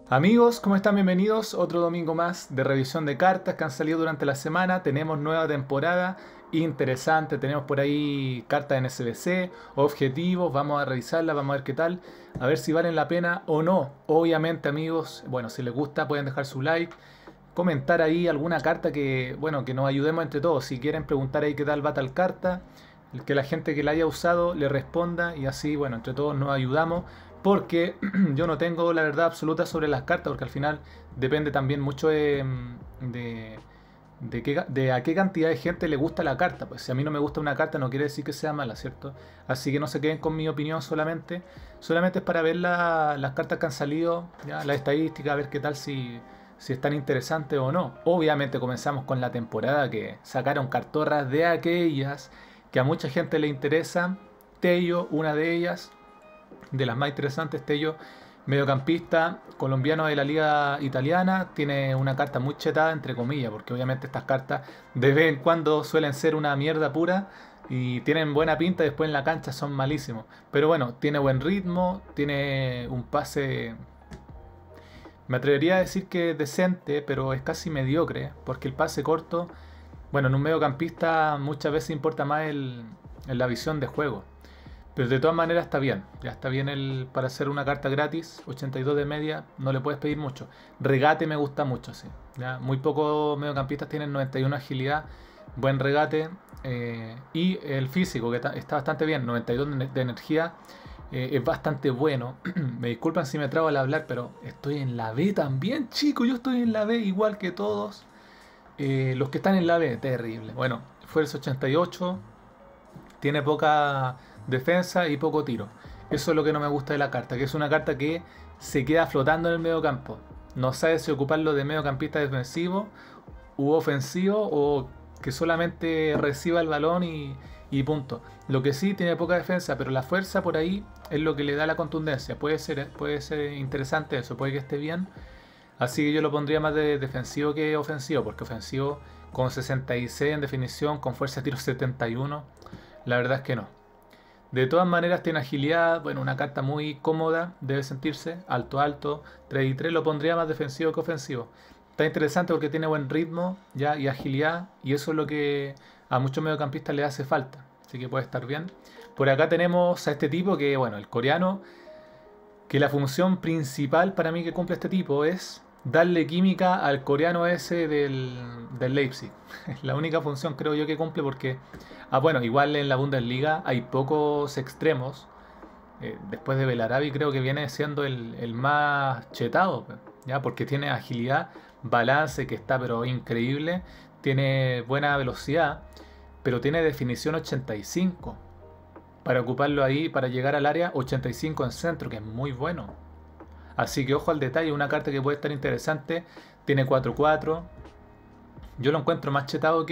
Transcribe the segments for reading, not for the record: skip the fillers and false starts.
Amigos, ¿cómo están? Bienvenidos. Otro domingo más de revisión de cartas que han salido durante la semana. Tenemos nueva temporada interesante. Tenemos por ahí cartas en SBC, objetivos. Vamos a revisarlas, vamos a ver qué tal. A ver si valen la pena o no. Obviamente, amigos, bueno, si les gusta pueden dejar su like. Comentar ahí alguna carta que, bueno, que nos ayudemos entre todos. Si quieren preguntar ahí qué tal va tal carta, que la gente que la haya usado le responda y así, bueno, entre todos nos ayudamos. Porque yo no tengo la verdad absoluta sobre las cartas, porque al final depende también mucho de a qué cantidad de gente le gusta la carta. Pues si a mí no me gusta una carta no quiere decir que sea mala, ¿cierto? Así que no se queden con mi opinión solamente. Solamente es para ver las cartas que han salido, ¿ya? La estadística, a ver qué tal si están interesantes o no. Obviamente comenzamos con la temporada que sacaron cartorras de aquellas que a mucha gente le interesa. Tello, una de ellas, de las más interesantes. Tello, mediocampista colombiano de la liga italiana, tiene una carta muy chetada, entre comillas, porque obviamente estas cartas de vez en cuando suelen ser una mierda pura y tienen buena pinta, después en la cancha son malísimos. Pero bueno, tiene buen ritmo, tiene un pase, me atrevería a decir que decente, pero es casi mediocre, porque el pase corto, bueno, en un mediocampista muchas veces importa más la visión de juego. Pero de todas maneras está bien. Ya está bien para hacer una carta gratis. 82 de media. No le puedes pedir mucho. Regate me gusta mucho, sí. ¿Ya? Muy pocos mediocampistas tienen 91 agilidad. Buen regate. Y el físico, que está bastante bien. 92 de energía. Es bastante bueno. Me disculpan si me trabo al hablar, pero estoy en la B también, chicos. Yo estoy en la B igual que todos. Los que están en la B, terrible. Bueno, fuerza 88. Tiene poca defensa y poco tiro. Eso es lo que no me gusta de la carta, que es una carta que se queda flotando en el medio campo. No sabe si ocuparlo de mediocampista defensivo u ofensivo o que solamente reciba el balón y punto. Lo que sí tiene poca defensa, pero la fuerza por ahí es lo que le da la contundencia. Puede ser interesante eso, puede que esté bien. Así que yo lo pondría más de defensivo que ofensivo, porque ofensivo con 66 en definición, con fuerza de tiro 71, la verdad es que no. De todas maneras tiene agilidad, bueno, una carta muy cómoda, debe sentirse, alto alto, 3 y 3 lo pondría más defensivo que ofensivo. Está interesante porque tiene buen ritmo ya y agilidad y eso es lo que a muchos mediocampistas le hace falta, así que puede estar bien. Por acá tenemos a este tipo que, bueno, el coreano, que la función principal para mí que cumple este tipo es darle química al coreano ese del Leipzig. Es la única función creo yo que cumple porque, bueno, igual en la Bundesliga hay pocos extremos. Después de Belarabi creo que viene siendo el más chetado, ¿ya? Porque tiene agilidad, balance que está pero increíble, tiene buena velocidad, pero tiene definición 85 para ocuparlo ahí, para llegar al área 85 en centro, que es muy bueno. Así que ojo al detalle, una carta que puede estar interesante. Tiene 4-4. Yo lo encuentro más chetado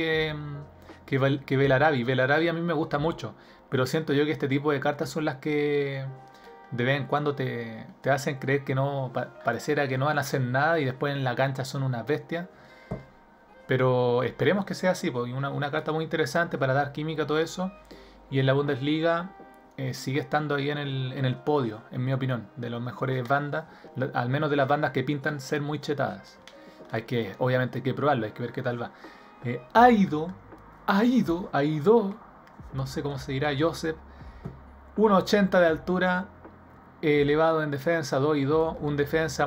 que Belarabi. Belarabi a mí me gusta mucho, pero siento yo que este tipo de cartas son las que de vez en cuando te hacen creer que no, pareciera que no van a hacer nada y después en la cancha son unas bestias. Pero esperemos que sea así, porque una carta muy interesante para dar química a todo eso. Y en la Bundesliga sigue estando ahí en el podio, en mi opinión, de las mejores bandas, al menos de las bandas que pintan ser muy chetadas. Obviamente hay que probarlo, hay que ver qué tal va. Aido, no sé cómo se dirá, Joseph, 1,80 de altura, elevado en defensa, 2 y 2, un defensa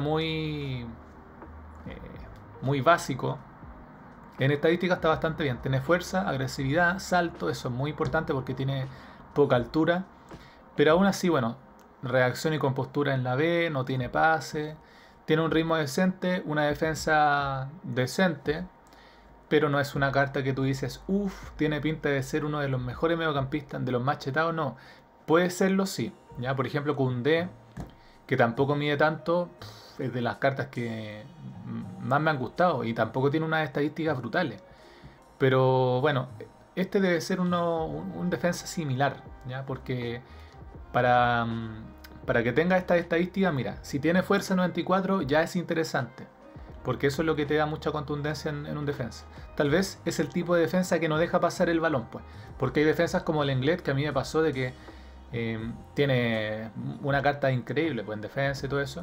muy básico. En estadística está bastante bien. Tiene fuerza, agresividad, salto. Eso es muy importante porque tiene poca altura. Pero aún así, bueno, reacción y compostura en la B, no tiene pase. Tiene un ritmo decente, una defensa decente. Pero no es una carta que tú dices, uff, tiene pinta de ser uno de los mejores mediocampistas, de los más chetados. No, puede serlo, sí. Ya, por ejemplo, Koundé, que tampoco mide tanto, es de las cartas que más me han gustado y tampoco tiene unas estadísticas brutales. Pero bueno, este debe ser un defensa similar, ¿ya? Porque para, para que tenga estas estadísticas, mira, si tiene fuerza 94 ya es interesante, porque eso es lo que te da mucha contundencia en un defensa. Tal vez es el tipo de defensa que no deja pasar el balón, pues, porque hay defensas como el Englet, que a mí me pasó de que tiene una carta increíble pues, en defensa y todo eso,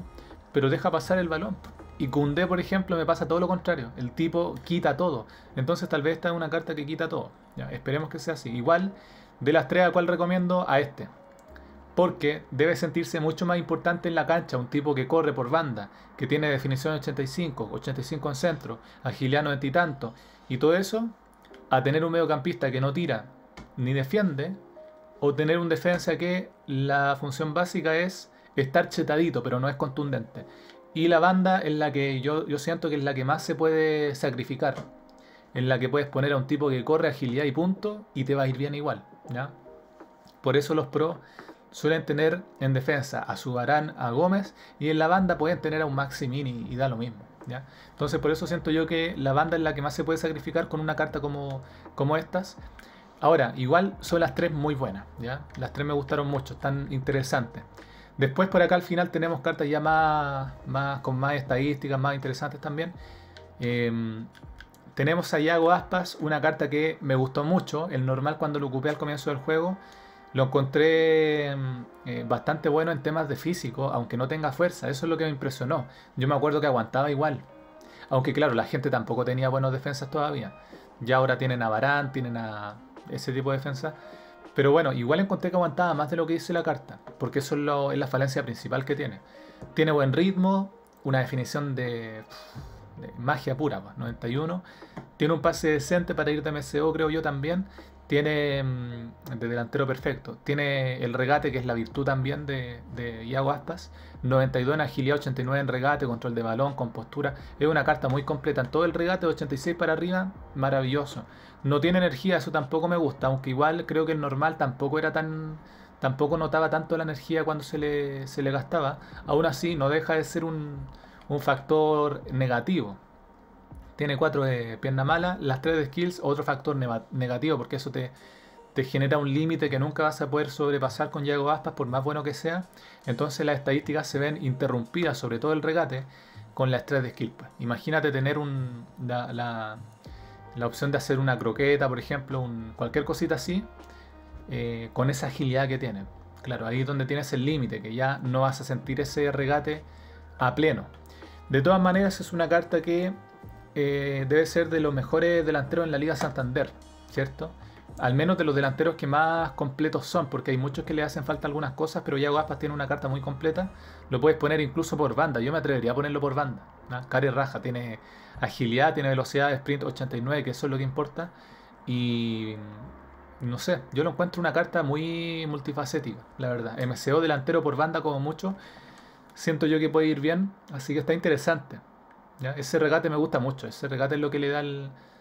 pero deja pasar el balón. Y Koundé, por ejemplo, me pasa todo lo contrario. El tipo quita todo. Entonces tal vez esta es una carta que quita todo. Ya, esperemos que sea así. Igual, de las tres, ¿a cuál recomiendo? A este. Porque debe sentirse mucho más importante en la cancha un tipo que corre por banda, que tiene definición 85, 85 en centro, agilidad 90 y tanto, y todo eso, a tener un mediocampista que no tira ni defiende, o tener un defensa que la función básica es estar chetadito, pero no es contundente. Y la banda es la que yo siento que es la que más se puede sacrificar, en la que puedes poner a un tipo que corre agilidad y punto, y te va a ir bien igual, ¿ya? Por eso los pros suelen tener en defensa a Zubarán, a Gómez, y en la banda pueden tener a un Maximini y da lo mismo, ¿ya? Entonces por eso siento yo que la banda es la que más se puede sacrificar con una carta como estas. Ahora, igual son las tres muy buenas, ¿ya? Las tres me gustaron mucho, están interesantes. Después por acá al final tenemos cartas ya con más estadísticas, más interesantes también. Tenemos a Yago Aspas, una carta que me gustó mucho. El normal cuando lo ocupé al comienzo del juego lo encontré bastante bueno en temas de físico, aunque no tenga fuerza. Eso es lo que me impresionó. Yo me acuerdo que aguantaba igual. Aunque claro, la gente tampoco tenía buenos defensas todavía. Ya ahora tienen a Varane, tienen a ese tipo de defensa. Pero bueno, igual encontré que aguantaba más de lo que dice la carta. Porque eso es la falencia principal que tiene. Tiene buen ritmo, una definición de magia pura, pues, 91. Tiene un pase decente para ir de MCO, creo yo también. Tiene de delantero perfecto. Tiene el regate, que es la virtud también de Iago Aspas. 92 en agilidad, 89 en regate, control de balón, compostura. Es una carta muy completa en todo el regate, 86 para arriba, maravilloso. No tiene energía, eso tampoco me gusta, aunque igual creo que el normal tampoco era tampoco notaba tanto la energía cuando se le gastaba. Aún así, no deja de ser un factor negativo. Tiene 4 de pierna mala, las 3 de skills, otro factor negativo, porque eso te genera un límite que nunca vas a poder sobrepasar con Yago Aspas, por más bueno que sea. Entonces las estadísticas se ven interrumpidas, sobre todo el regate, con las 3 de skill. Imagínate tener la opción de hacer una croqueta, por ejemplo, cualquier cosita así, con esa agilidad que tiene. Claro, ahí es donde tienes el límite, que ya no vas a sentir ese regate a pleno. De todas maneras, es una carta que debe ser de los mejores delanteros en la Liga Santander, ¿cierto? Al menos de los delanteros que más completos son, porque hay muchos que le hacen falta algunas cosas, pero Yago Aspas tiene una carta muy completa. Lo puedes poner incluso por banda, yo me atrevería a ponerlo por banda, ¿no? Cari raja, tiene agilidad, tiene velocidad, sprint 89, que eso es lo que importa. Y no sé, yo lo encuentro una carta muy multifacética, la verdad. MCO delantero por banda como mucho, siento yo que puede ir bien, así que está interesante, ¿ya? Ese regate me gusta mucho, ese regate es lo que le da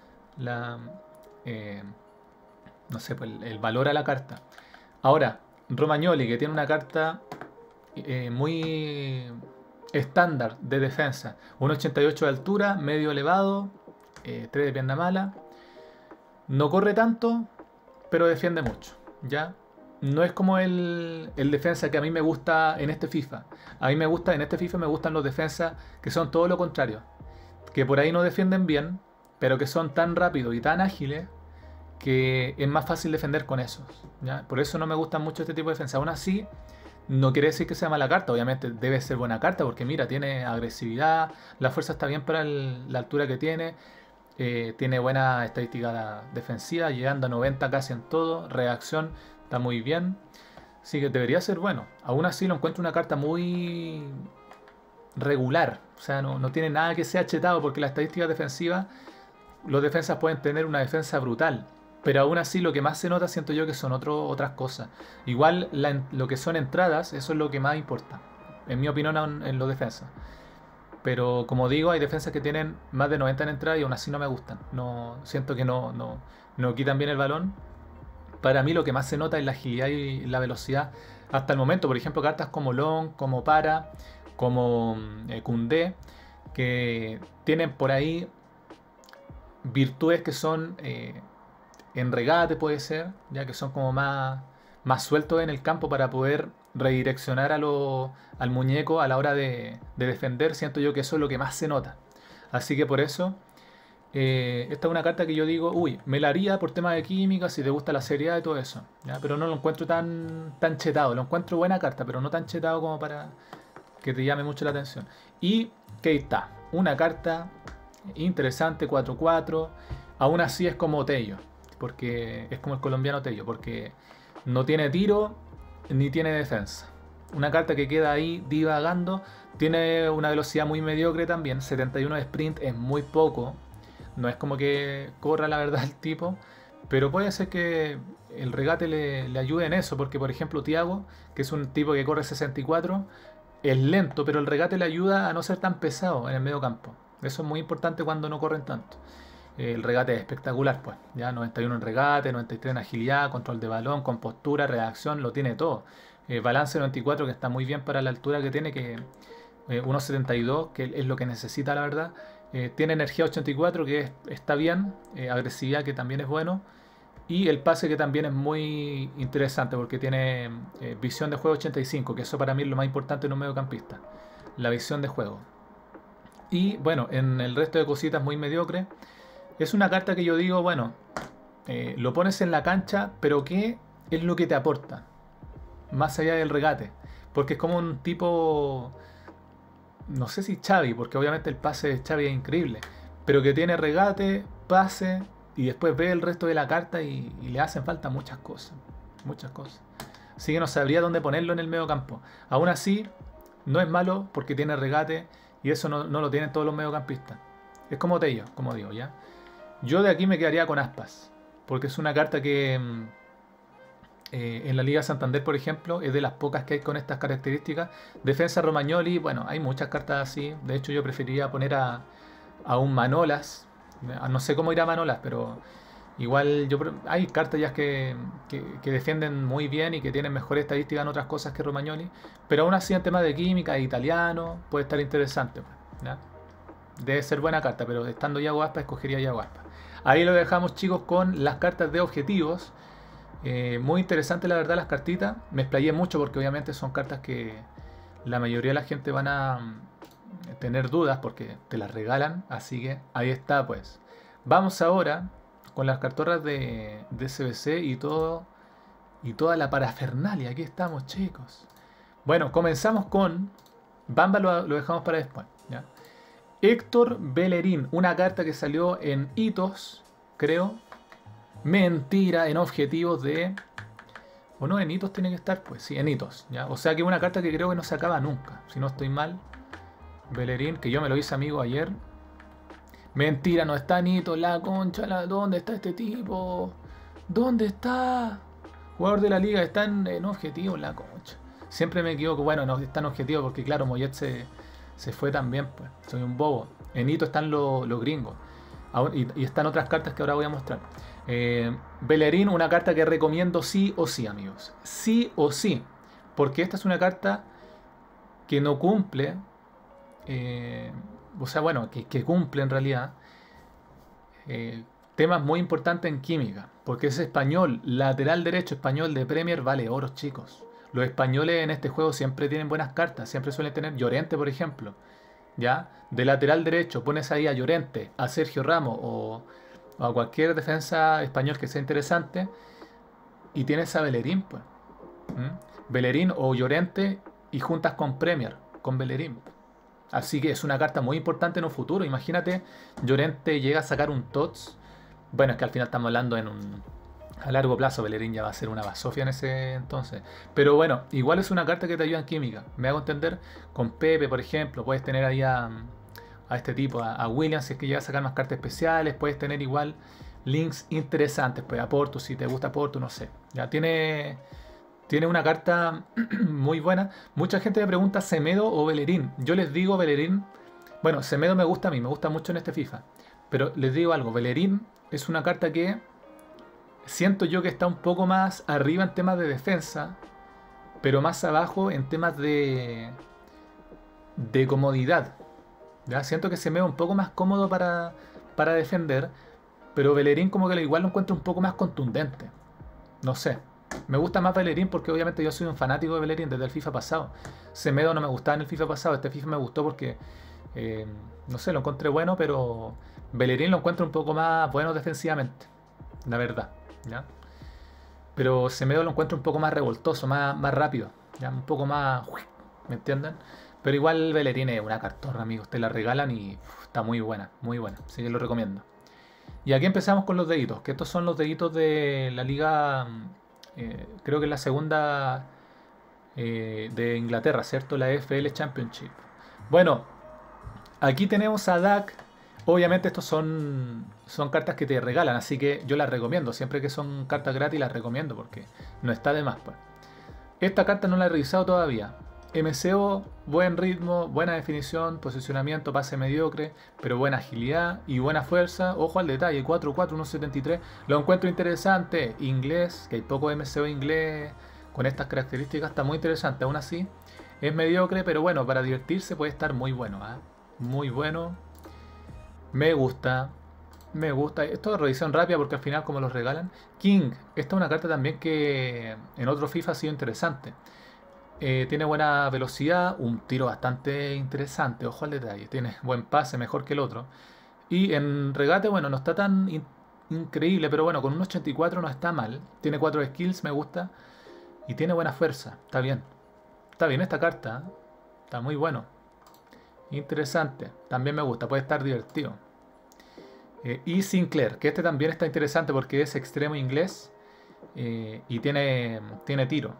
eh, no sé, pues, el valor a la carta. Ahora, Romagnoli, que tiene una carta muy estándar de defensa, 1,88 de altura, medio elevado, 3 de pierna mala, no corre tanto, pero defiende mucho, ¿ya? No es como el defensa que a mí me gusta en este FIFA. A mí en este FIFA me gustan los defensas que son todo lo contrario, que por ahí no defienden bien, pero que son tan rápidos y tan ágiles que es más fácil defender con esos, ¿ya? Por eso no me gustan mucho este tipo de defensa. Aún así, no quiere decir que sea mala carta, obviamente debe ser buena carta, porque mira, tiene agresividad, la fuerza está bien para la altura que tiene buena estadística defensiva, llegando a 90 casi en todo, reacción está muy bien, así que debería ser bueno. Aún así lo encuentro una carta muy regular, o sea, no tiene nada que sea chetado, porque las estadísticas defensivas, los defensas pueden tener una defensa brutal, pero aún así lo que más se nota siento yo que son otras cosas. Igual lo que son entradas, eso es lo que más importa, en mi opinión, en los defensas. Pero como digo, hay defensas que tienen más de 90 en entrada y aún así no me gustan. No, siento que no quitan bien el balón. Para mí lo que más se nota es la agilidad y la velocidad. Hasta el momento, por ejemplo, cartas como Long, como Para, como Koundé, que tienen por ahí virtudes que son en regate, puede ser, ya que son como más sueltos en el campo para poder redireccionar al muñeco a la hora de defender. Siento yo que eso es lo que más se nota. Así que por eso, esta es una carta que yo digo, uy, me la haría por temas de química, si te gusta la seriedad y todo eso, ¿ya? Pero no lo encuentro tan chetado. Lo encuentro buena carta, pero no tan chetado como que te llame mucho la atención. Y Keita, una carta interesante, 4/4. Aún así es como Tello, porque es como el colombiano Tello, porque no tiene tiro ni tiene defensa. Una carta que queda ahí divagando. Tiene una velocidad muy mediocre también. 71 de sprint es muy poco. No es como que corra la verdad el tipo. Pero puede ser que el regate le ayude en eso. Porque por ejemplo Thiago, que es un tipo que corre 64, es lento. Pero el regate le ayuda a no ser tan pesado en el medio campo. Eso es muy importante cuando no corren tanto. El regate es espectacular, pues. Ya 91 en regate, 93 en agilidad, control de balón, compostura, reacción, lo tiene todo. Balance 94, que está muy bien para la altura que tiene, que 1,72, que es lo que necesita, la verdad. Tiene energía 84, que está bien. Agresividad, que también es bueno. Y el pase, que también es muy interesante, porque tiene visión de juego 85, que eso para mí es lo más importante en un mediocampista. La visión de juego. Y bueno, en el resto de cositas muy mediocre. Es una carta que yo digo, bueno, lo pones en la cancha, pero ¿qué es lo que te aporta? Más allá del regate. Porque es como un tipo, no sé si Xavi, porque obviamente el pase de Xavi es increíble, pero que tiene regate, pase, y después ve el resto de la carta y le hacen falta muchas cosas. Muchas cosas. Así que no sabría dónde ponerlo en el medio campo. Aún así, no es malo porque tiene regate, y eso no lo tienen todos los mediocampistas. Es como Tello, como digo, ¿ya? Yo de aquí me quedaría con Aspas, porque es una carta que en la Liga Santander, por ejemplo, es de las pocas que hay con estas características. Defensa Romagnoli, bueno, hay muchas cartas así. De hecho, yo preferiría poner a un Manolas. No sé cómo irá Manolas, pero igual hay cartas ya que defienden muy bien y que tienen mejor estadística en otras cosas que Romagnoli. Pero aún así, en temas de química e italiano, puede estar interesante, pues, ¿ya? Debe ser buena carta, pero estando Yago Aspas, escogería Yago Aspas. Ahí lo dejamos, chicos, con las cartas de objetivos. Muy interesante, la verdad, las cartitas. Me explayé mucho porque obviamente son cartas que la mayoría de la gente van a tener dudas porque te las regalan. Así que ahí está, pues. Vamos ahora con las cartorras de SBC y todo y toda la parafernalia. Aquí estamos, chicos. Bueno, comenzamos con Bamba, lo dejamos para después, ¿ya? Héctor Bellerín, una carta que salió en hitos, creo. Mentira, en objetivos de... ¿O no en hitos tiene que estar? Pues sí, en hitos, ¿ya? O sea que es una carta que creo que no se acaba nunca, si no estoy mal. Bellerín, que yo me lo hice amigo ayer. Mentira, no está en hitos, la concha, ¿dónde está este tipo? ¿Dónde está? Jugador de la liga, está en objetivos, la concha. Siempre me equivoco, bueno, no está en objetivos porque claro, Mollet se fue también, pues. Soy un bobo. En hito están los gringos. Y están otras cartas que ahora voy a mostrar. Bellerín, una carta que recomiendo sí o sí, amigos. Sí o sí. Porque esta es una carta que no cumple. O sea, bueno, que cumple en realidad temas muy importantes en química. Porque es español, lateral derecho español de Premier, vale oro, chicos. Los españoles en este juego siempre tienen buenas cartas. Siempre suelen tener Llorente, por ejemplo. ¿Ya? De lateral derecho pones ahí a Llorente, a Sergio Ramos o a cualquier defensa español que sea interesante y tienes a Bellerín, pues. Bellerín o Llorente y juntas con Premier, con Bellerín. Así que es una carta muy importante en un futuro. Imagínate, Llorente llega a sacar un TOTS. Bueno, es que al final estamos hablando a largo plazo. Bellerín ya va a ser una basofia en ese entonces. Pero bueno, igual es una carta que te ayuda en química. Me hago entender. Con Pepe, por ejemplo, puedes tener ahí a este tipo, a Williams, si es que llega a sacar más cartas especiales. Puedes tener igual links interesantes. Pues a Porto, si te gusta Porto, no sé. Ya tiene una carta muy buena. Mucha gente me pregunta Semedo o Bellerín. Yo les digo Bellerín. Bueno, Semedo me gusta a mí, me gusta mucho en este FIFA. Pero les digo algo, Bellerín es una carta que siento yo que está un poco más arriba en temas de defensa, pero más abajo en temas de comodidad. ¿Ya? Siento que Semedo es un poco más cómodo para defender, pero Bellerín como que igual lo encuentro un poco más contundente. No sé. Me gusta más Bellerín porque obviamente yo soy un fanático de Bellerín desde el FIFA pasado. Semedo no me gustaba en el FIFA pasado, este FIFA me gustó porque, no sé, lo encontré bueno, pero Bellerín lo encuentro un poco más bueno defensivamente, la verdad, ¿ya? Pero Semedo lo encuentro un poco más revoltoso, más rápido, ¿ya? Un poco más... ¿Me entienden? Pero igual Bellerín es una cartorra, amigos. Te la regalan y está muy buena, muy buena. Así que lo recomiendo. Y aquí empezamos con los deditos, que estos son los deditos de la liga, creo que es la segunda de Inglaterra, ¿cierto? La FL Championship. Bueno, aquí tenemos a Dak. Obviamente estos son cartas que te regalan, así que yo las recomiendo. Siempre que son cartas gratis las recomiendo porque no está de más, pues. Esta carta no la he revisado todavía. MCO, buen ritmo, buena definición, posicionamiento, pase mediocre, pero buena agilidad y buena fuerza. Ojo al detalle, 4-4, 1.73. Lo encuentro interesante. Inglés, que hay poco MCO inglés con estas características, está muy interesante. Aún así, es mediocre, pero bueno, para divertirse puede estar muy bueno. Muy bueno. Me gusta. Me gusta. Esto es revisión rápida porque al final como los regalan. King. Esta es una carta también que en otro FIFA ha sido interesante. Tiene buena velocidad, un tiro bastante interesante, ojo al detalle. Tiene buen pase, mejor que el otro. Y en regate, bueno, no está tan increíble, pero bueno, con un 84 no está mal. Tiene 4 skills, me gusta. Y tiene buena fuerza, está bien. Está bien esta carta, ¿eh? Está muy bueno. Interesante, también me gusta, puede estar divertido. Y Sinclair, que este también está interesante porque es extremo inglés y tiene tiro.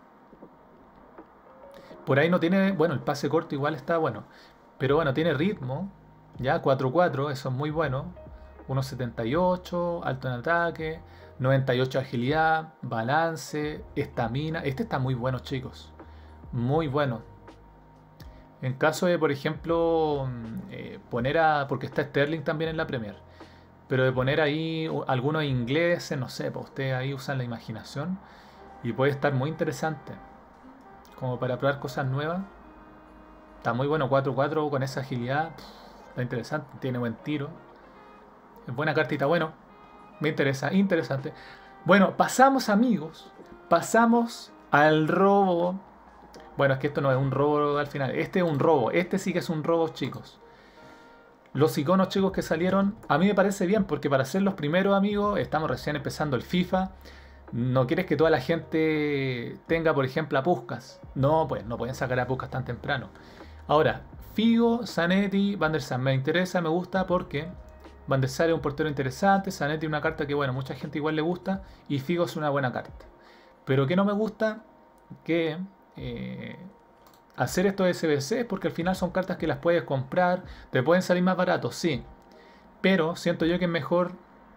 Por ahí no tiene, bueno, el pase corto igual está bueno. Pero bueno, tiene ritmo, ya 4-4, eso es muy bueno. 1.78, alto en ataque, 98 agilidad, balance, estamina. Este está muy bueno, chicos. Muy bueno. En caso de, por ejemplo, poner a... Porque está Sterling también en la Premier. Pero de poner ahí algunos ingleses, no sé, para ustedes ahí usan la imaginación. Y puede estar muy interesante. Como para probar cosas nuevas. Está muy bueno 4-4 con esa agilidad. Está interesante, tiene buen tiro. Es buena cartita, bueno. Me interesa, interesante. Bueno, pasamos amigos. Pasamos al robo. Bueno, es que esto no es un robo al final. Este es un robo. Este sí que es un robo, chicos. Los iconos, chicos, que salieron, a mí me parece bien, porque para ser los primeros, amigos, estamos recién empezando el FIFA. No quieres que toda la gente tenga, por ejemplo, a Puskás. No, pues no pueden sacar a Puskás tan temprano. Ahora, Figo, Zanetti, Van der Sar. Me interesa, me gusta porque Van der Sar es un portero interesante. Zanetti es una carta que, bueno, mucha gente igual le gusta. Y Figo es una buena carta. Pero que no me gusta que hacer estos SBC porque al final son cartas que las puedes comprar. Te pueden salir más baratos, sí. Pero siento yo que es mejor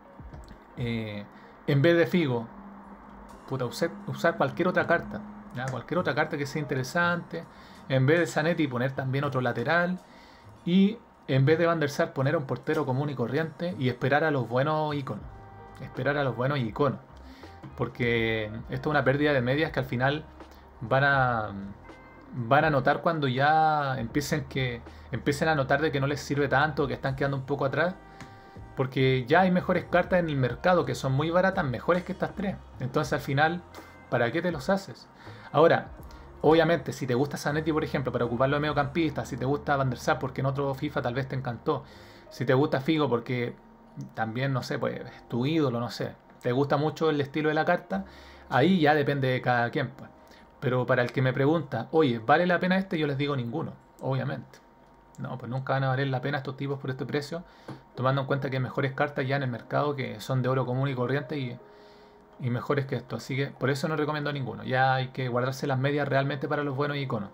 en vez de Figo. Puta, usar cualquier otra carta, ¿ya? Cualquier otra carta que sea interesante. En vez de Zanetti poner también otro lateral. Y en vez de Van der Sar poner un portero común y corriente. Y esperar a los buenos iconos. Esperar a los buenos iconos. Porque esto es una pérdida de medias que al final van a notar cuando ya empiecen a notar de que no les sirve tanto, que están quedando un poco atrás. Porque ya hay mejores cartas en el mercado que son muy baratas, mejores que estas tres. Entonces al final, ¿para qué te los haces? Ahora, obviamente, si te gusta Zanetti, por ejemplo, para ocuparlo de mediocampista, si te gusta Van der Sar porque en otro FIFA tal vez te encantó, si te gusta Figo porque también, no sé, pues es tu ídolo, no sé, te gusta mucho el estilo de la carta, ahí ya depende de cada quien, pues. Pero para el que me pregunta, oye, ¿vale la pena este? Yo les digo ninguno, obviamente. No, pues nunca van a valer la pena estos tipos por este precio, tomando en cuenta que hay mejores cartas ya en el mercado que son de oro común y corriente y mejores que esto. Así que por eso no recomiendo ninguno. Ya hay que guardarse las medias realmente para los buenos iconos.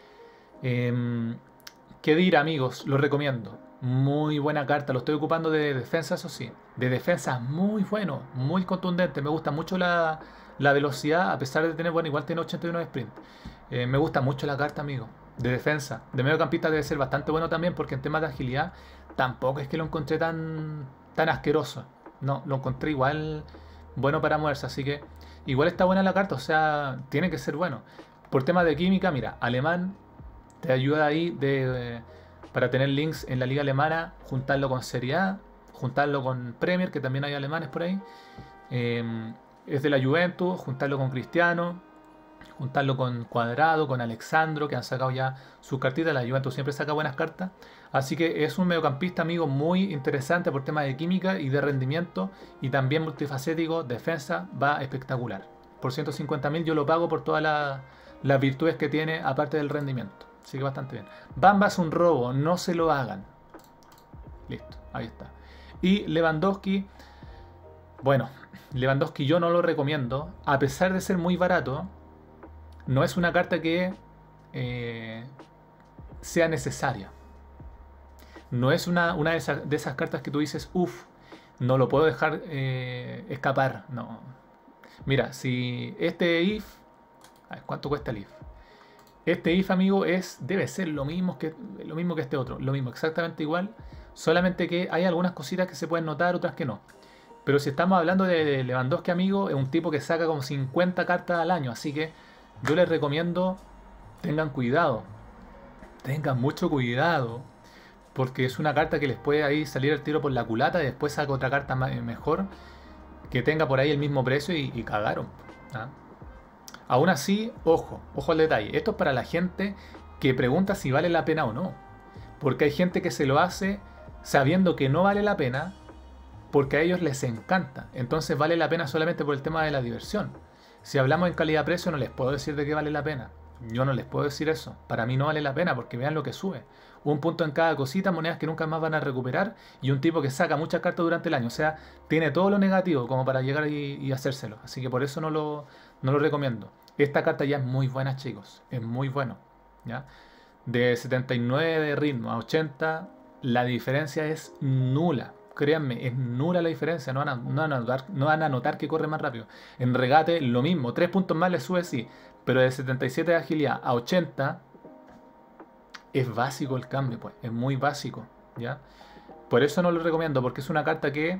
¿Qué dir, amigos? Lo recomiendo. Muy buena carta. Lo estoy ocupando de defensa, eso sí. De defensa muy bueno, muy contundente. Me gusta mucho la velocidad, a pesar de tener, bueno, igual tiene 81 de sprint. Me gusta mucho la carta, amigo. De defensa. De mediocampista debe ser bastante bueno también porque en temas de agilidad tampoco es que lo encontré tan asqueroso. No, lo encontré igual bueno para moverse. Así que igual está buena la carta. O sea, tiene que ser bueno. Por temas de química, mira, alemán te ayuda ahí para tener links en la liga alemana, juntarlo con Serie A, juntarlo con Premier, que también hay alemanes por ahí. Es de la Juventus, juntarlo con Cristiano, juntarlo con Cuadrado, con Alexandro, que han sacado ya sus cartitas. La Juventus siempre saca buenas cartas. Así que es un mediocampista, amigo, muy interesante por temas de química y de rendimiento. Y también multifacético, defensa, va espectacular. Por 150.000 yo lo pago por todas las virtudes que tiene, aparte del rendimiento. Así que bastante bien. Bamba es un robo, no se lo hagan. Listo, ahí está. Y Lewandowski, bueno, Lewandowski yo no lo recomiendo. A pesar de ser muy barato, no es una carta que sea necesaria. No es una de esas cartas que tú dices, uff, no lo puedo dejar escapar. No. Mira, si este if... A ver, ¿cuánto cuesta el if? Este if, amigo, debe ser lo mismo que este otro. Lo mismo, exactamente igual. Solamente que hay algunas cositas que se pueden notar, otras que no. Pero si estamos hablando de Lewandowski, amigo, es un tipo que saca como 50 cartas al año. Así que yo les recomiendo, tengan cuidado. Tengan mucho cuidado. Porque es una carta que les puede ahí salir el tiro por la culata y después saca otra carta mejor que tenga por ahí el mismo precio y cagaron. ¿Ah? Aún así, ojo al detalle. Esto es para la gente que pregunta si vale la pena o no. Porque hay gente que se lo hace sabiendo que no vale la pena porque a ellos les encanta. Entonces vale la pena solamente por el tema de la diversión. Si hablamos en calidad-precio no les puedo decir de qué vale la pena. Yo no les puedo decir eso. Para mí no vale la pena porque vean lo que sube. Un punto en cada cosita, monedas que nunca más van a recuperar y un tipo que saca muchas cartas durante el año. O sea, tiene todo lo negativo como para llegar y hacérselo. Así que por eso no lo recomiendo. Esta carta ya es muy buena, chicos. Es muy bueno. ¿Ya? De 79 de ritmo a 80, la diferencia es nula. Créanme, es nula la diferencia. No van a notar que corre más rápido. En regate, lo mismo. 3 puntos más le sube, sí. Pero de 77 de agilidad a 80 es básico el cambio, pues. Es muy básico. ¿Ya? Por eso no lo recomiendo, porque es una carta que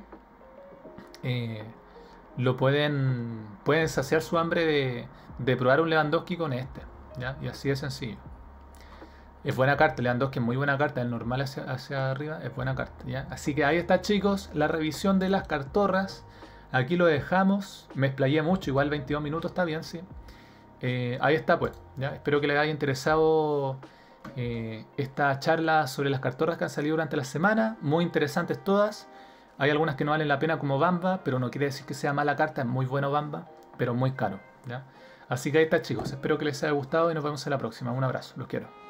pueden saciar su hambre de probar un Lewandowski con este. ¿Ya? Y así de sencillo. Es buena carta, Lewandowski es muy buena carta, el normal hacia arriba es buena carta, ¿ya? Así que ahí está, chicos, la revisión de las cartorras. Aquí lo dejamos, me explayé mucho, igual 22 minutos está bien, sí. Ahí está, pues, ¿ya? Espero que les haya interesado esta charla sobre las cartorras que han salido durante la semana, muy interesantes todas. Hay algunas que no valen la pena como Bamba, pero no quiere decir que sea mala carta, es muy bueno Bamba, pero muy caro, ¿ya? Así que ahí está, chicos, espero que les haya gustado y nos vemos en la próxima. Un abrazo, los quiero.